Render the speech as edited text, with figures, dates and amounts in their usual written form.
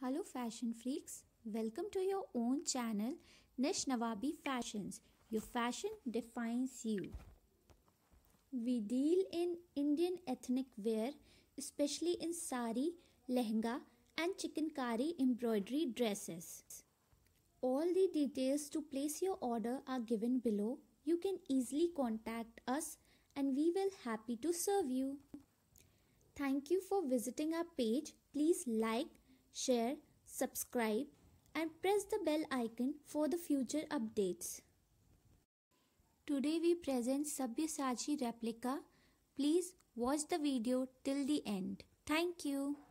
Hello fashion freaks, welcome to your own channel Nish Nawabi Fashions. Your fashion defines you. We deal in Indian ethnic wear, especially in saree, lehenga and chikankari embroidery dresses. All the details to place your order are given below. You can easily contact us and we will happy to serve you. Thank you for visiting our page. Please like, share, subscribe and press the bell icon for the future updates. Today we present Sabyasachi replica. Please watch the video till the end. Thank you.